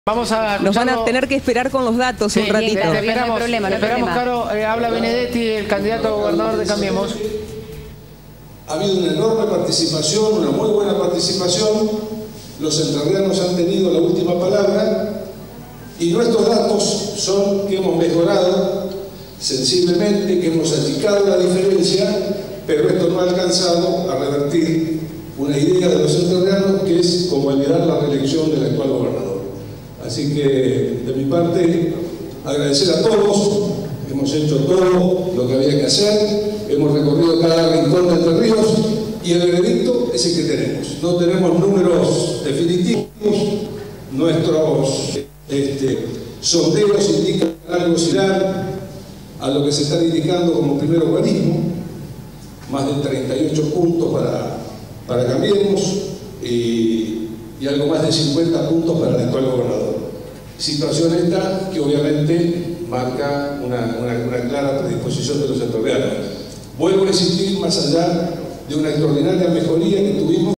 Nos van a tener que esperar con los datos un ratito. Claro, esperamos, no hay problema, Caro. Habla Benedetti, el candidato a gobernador de Cambiemos. Ha habido una enorme participación, una muy buena participación. Los entrerrianos han tenido la última palabra y nuestros datos son que hemos mejorado sensiblemente, que hemos achicado la diferencia, pero esto no ha alcanzado a revertir una idea de los entrerrianos que es convalidar la reelección del actual gobernador. Así que, de mi parte, agradecer a todos. Hemos hecho todo lo que había que hacer, hemos recorrido cada rincón de Entre Ríos y el veredicto es el que tenemos. No tenemos números definitivos, nuestros sondeos indican algo similar a lo que se está indicando como primer urbanismo, más de 38 puntos para Cambiemos y algo más de 50 puntos para el actual gobernador. Situación esta que obviamente marca una clara predisposición de los entrerrianos. Vuelvo a insistir, más allá de una extraordinaria mejoría que tuvimos